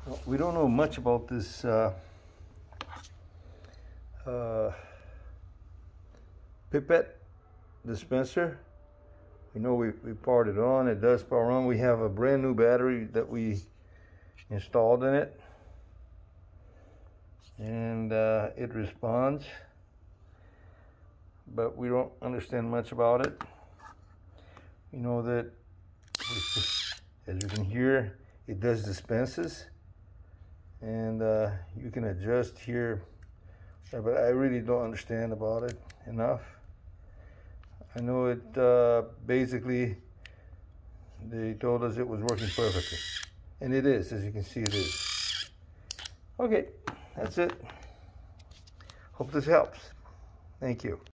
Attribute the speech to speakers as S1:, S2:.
S1: We don't know much about this pipette dispenser. We know we powered it on. It does power on. We have a brand new battery that we installed in it, and it responds, but we don't understand much about it. We know that, as you can hear, it does dispenses, and you can adjust here, but I really don't understand about it enough. I know it basically, they told us it was working perfectly, and it is. As you can see, it is. Okay, that's it. Hope this helps. Thank you.